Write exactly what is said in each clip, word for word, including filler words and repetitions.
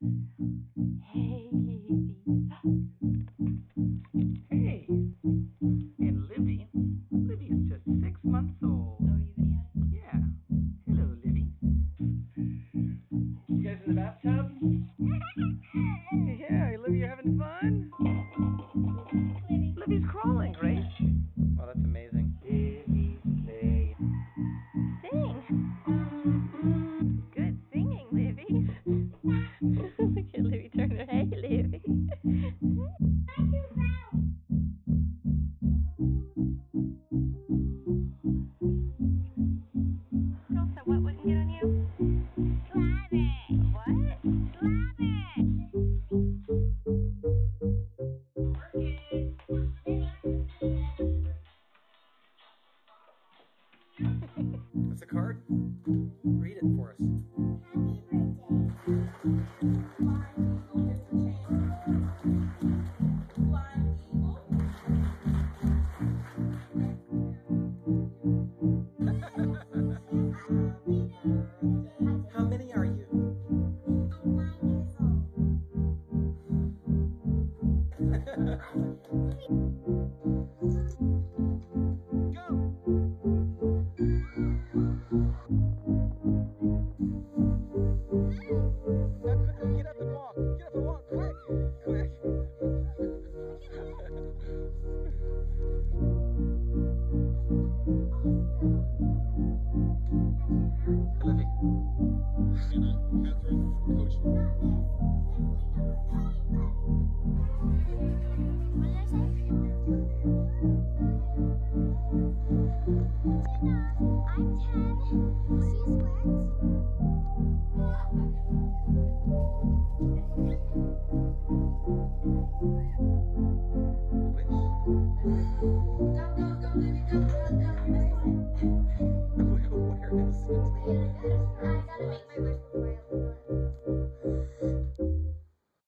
Hey, Livy. Hey, and Livy, Livy is just six months old. Oh, are you videoing? Yeah. Hello, Livy. You guys in the bathtub? Yeah, Livy, you having fun? Livy. Livy's crawling, Grace. Oh, that's amazing. Livy's playing. Sing. Good singing, Livy. Look at Livy turn her head. Hey, Livy. Elsa, what wouldn't get on you? Slap it. What? Slap it. What's the card? Read it for us. Happy birthday. Flying eagle, here's the chain. Flying eagle. How many are you? I'm nine years old. Go! Now quickly, get up and walk. Get up and walk, quick, quick. Livy. Anna, Catherine, Coach. What did I say? I'm ten. She's wet. Wish. Go, go, go, Livy, go, go, go. Where, where is it? I gotta make my wish before I open it.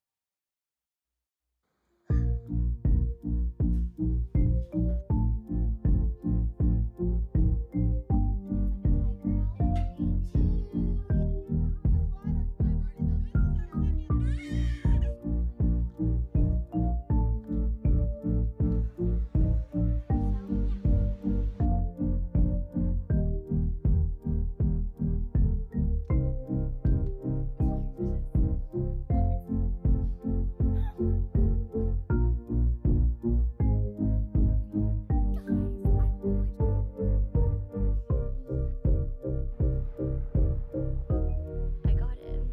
I got in.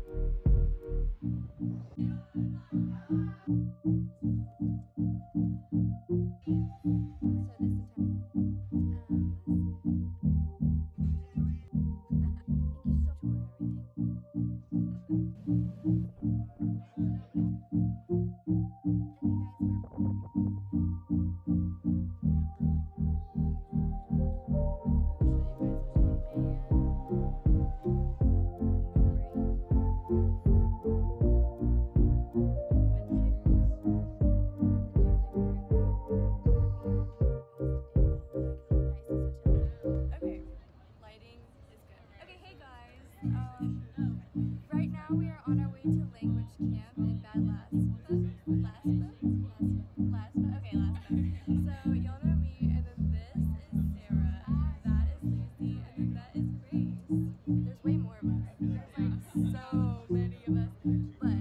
So this entire um thank you so for Okay, lighting is good. Okay, hey guys. Um, right now we are on our way to language camp in Bad Laspa. Laspa? Laspa? Laspa? Okay, Laspa. So y'all know me, and then this is Sarah, that is Lucy, and then that is Grace. There's way more of us. There's like so many of us. But